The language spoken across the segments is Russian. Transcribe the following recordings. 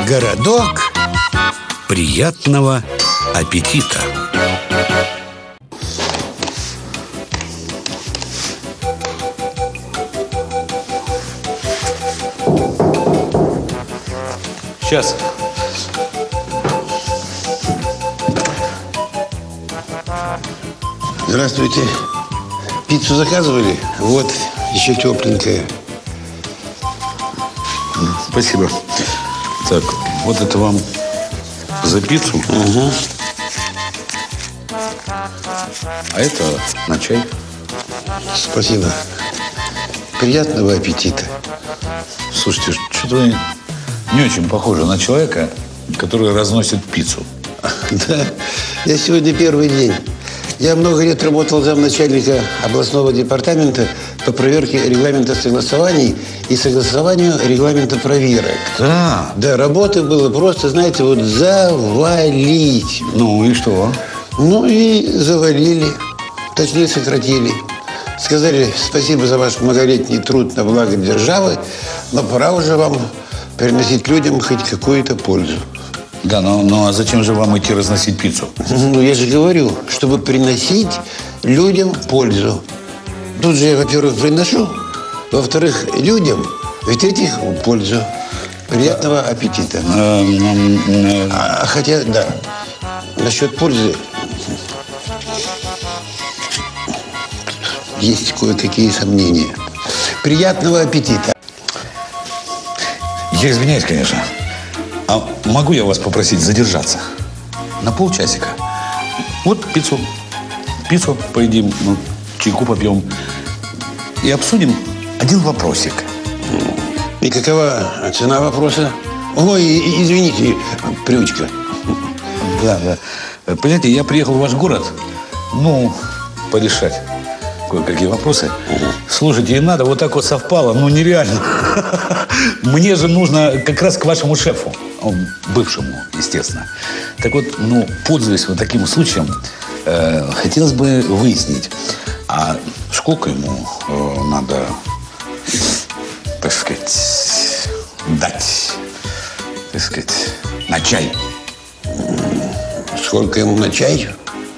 городок приятного аппетита. Сейчас. Здравствуйте. Пиццу заказывали? Вот, еще тепленькая. Спасибо. Так, вот это вам за пиццу. Угу. А это на чай. Спасибо. Приятного аппетита. Слушайте, что-то вы не очень похожи на человека, который разносит пиццу. Да, я сегодня первый день. Я много лет работал замначальника областного департамента по проверке регламента согласований и согласованию регламента проверок. Да. Да, работы было просто, знаете, вот завалить. Ну и что? Ну и завалили. Точнее, сократили. Сказали, спасибо за ваш многолетний труд на благо державы, но пора уже вам приносить людям хоть какую-то пользу. Да, ну а зачем же вам идти разносить пиццу? Ну, я же говорю, чтобы приносить людям пользу. Тут же я, во-первых, приношу, во-вторых, людям, в-третьих, пользу. Приятного аппетита. Хотя, да, насчет пользы есть кое-какие сомнения. Приятного аппетита. Я извиняюсь, конечно. А могу я вас попросить задержаться? На полчасика. Вот пиццу поедим, ну, чайку попьем. И обсудим один вопросик. И какова цена вопроса? Ой, извините, привычка. Да. Понимаете, я приехал в ваш город, ну, порешать кое-какие вопросы. Слушайте, и надо, вот так вот совпало, ну, нереально. Мне же нужно как раз к вашему шефу. Бывшему, естественно. Так вот, ну, пользуясь вот таким случаем, хотелось бы выяснить, а сколько ему надо, так сказать, дать, так сказать, на чай? Сколько ему на чай?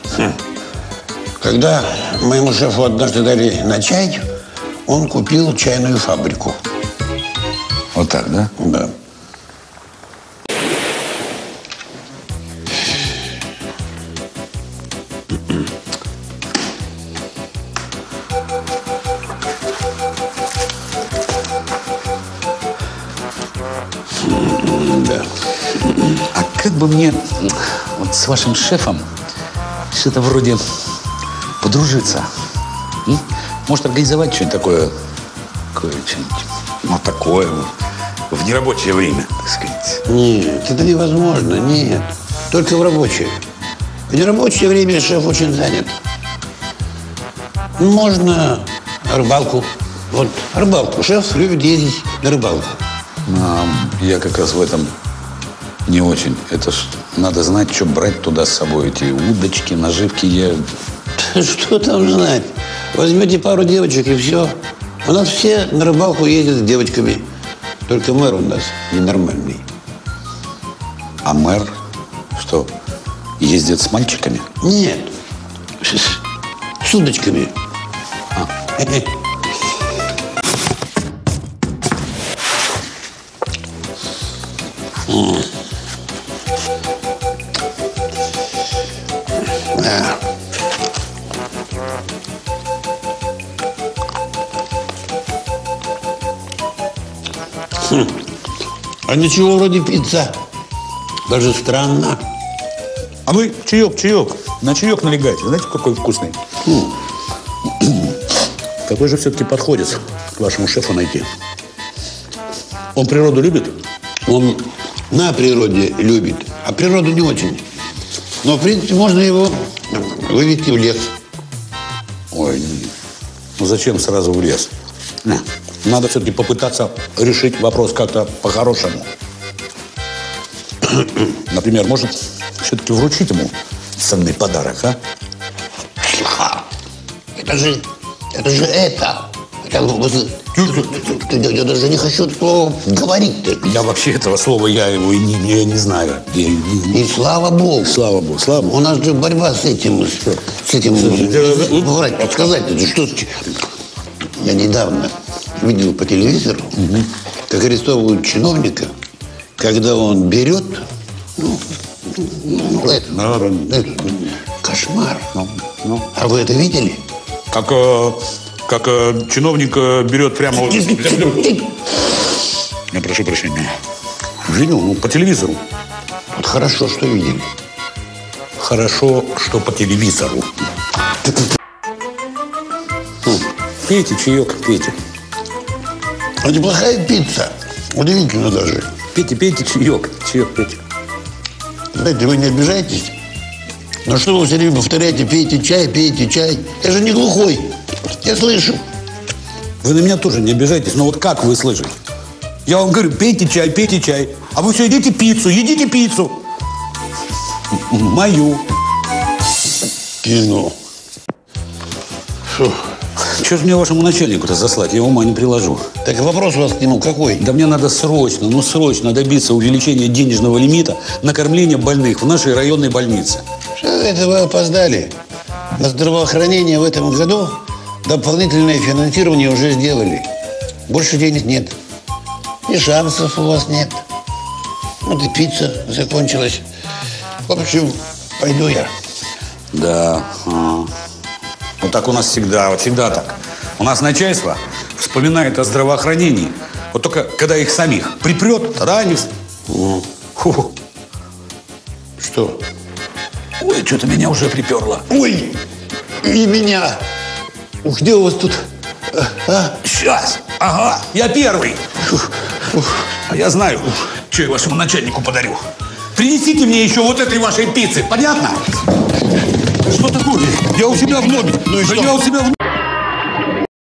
Когда моему шефу однажды дали на чай, он купил чайную фабрику. Вот так, да? Да. Да. А как бы мне вот с вашим шефом что-то вроде подружиться? Может, организовать что-нибудь такое, ну, такое в нерабочее время, так сказать? Нет, это невозможно, нет. Только в рабочее. В нерабочее время шеф очень занят. Можно рыбалку. Вот рыбалку. Шеф любит ездить на рыбалку. А я как раз в этом не очень. Это ж надо знать, что брать туда с собой. Эти удочки, наживки. Что там знать? Возьмете пару девочек и все. У нас все на рыбалку ездят с девочками. Только мэр у нас ненормальный. А мэр что, ездит с мальчиками? Нет. С удочками. Да. А ничего вроде пицца. Даже странно. А вы чаек. На чаек налегайте. Знаете, какой вкусный? Какой же все-таки подходит к вашему шефу найти? Он природу любит? Он на природе любит, а природу не очень. Но, в принципе, можно его вывести в лес. Ой, ну зачем сразу в лес? Надо все-таки попытаться решить вопрос как-то по-хорошему. Например, может все-таки вручить ему ценный подарок, а? Это же это. Я даже не хочу слово говорить-то. Я вообще этого слова, я его и не знаю. И слава Богу. Слава Богу, слава Богу. У нас же борьба с этим. Врать, подсказать, это что? Я недавно видел по телевизору, как арестовывают чиновника, когда он берет, кошмар. А вы это видели? Как чиновник берет прямо... Я прошу прощения. Видел? По телевизору. Вот хорошо, что видели. Хорошо, что по телевизору. Пейте чаек, пейте. А неплохая пицца. Удивительно даже. Пейте чаек. Чаек пейте. Знаете, вы не обижаетесь? Но что вы все время повторяете, пейте чай? Я же не глухой. Я слышу. Вы на меня тоже не обижайтесь, но вот как вы слышите? Я вам говорю, пейте чай. А вы все едите пиццу. Мою. Кинул. Фу. Что же мне вашему начальнику-то заслать? Я ума не приложу. Так вопрос у вас к нему какой? Да мне надо срочно добиться увеличения денежного лимита на кормление больных в нашей районной больнице. Что это вы опоздали? На здравоохранение в этом году дополнительное финансирование уже сделали. Больше денег нет. И шансов у вас нет. Вот и пицца закончилась. В общем, пойду я. Да. Вот так у нас всегда так. У нас начальство вспоминает о здравоохранении. Вот только когда их самих припрет, тогда они... Что? Ой, что-то меня уже приперло. Ой, и меня. Ух, где у вас тут? Сейчас. Ага, я первый. А я знаю, что я вашему начальнику подарю. Принесите мне еще вот этой вашей пиццы, понятно? Что такое? Я у себя в номере. Ну и что? Я у себя в